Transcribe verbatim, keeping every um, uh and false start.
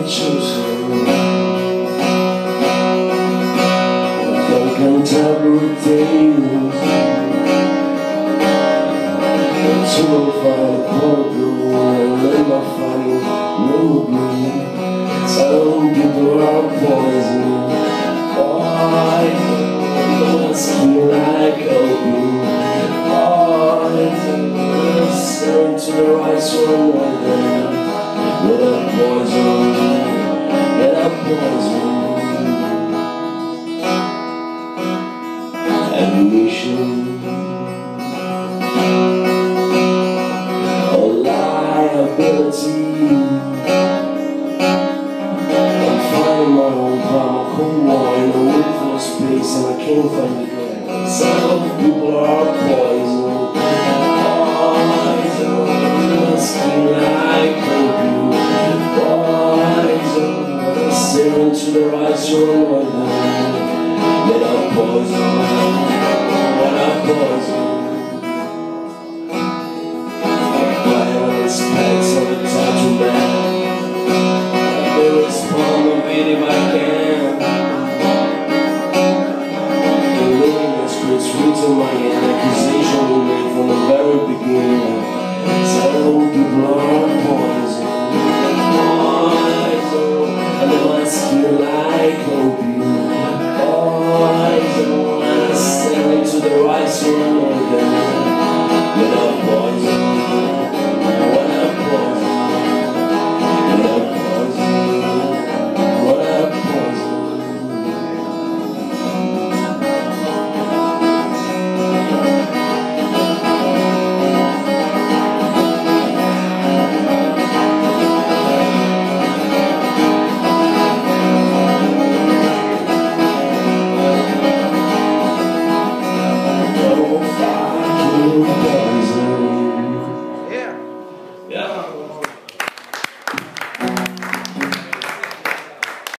chosen. Canterbury tales, until I find a poker and then I find no green. Some people are poison, poison, skin like opium, poison, sent to the rice from weather, with a poison, and a poison. Ammunition, a liability. I'm finding my own primal core in a windful space, and I can't find the ground. Some people are poison, poison, skin like opium, poison, staring to the right shoulder. Let up poison, let up poison. Violence packs on the touch of man. I may respond of it if I can. The willingness scripts written my hand, accusation we made from the very beginning. Some people are poison, poison, and they might skin like opium. Poison, staring to the right shoulder. Let up poison, let up poison, let up poison, let up poison. Yeah. Yeah.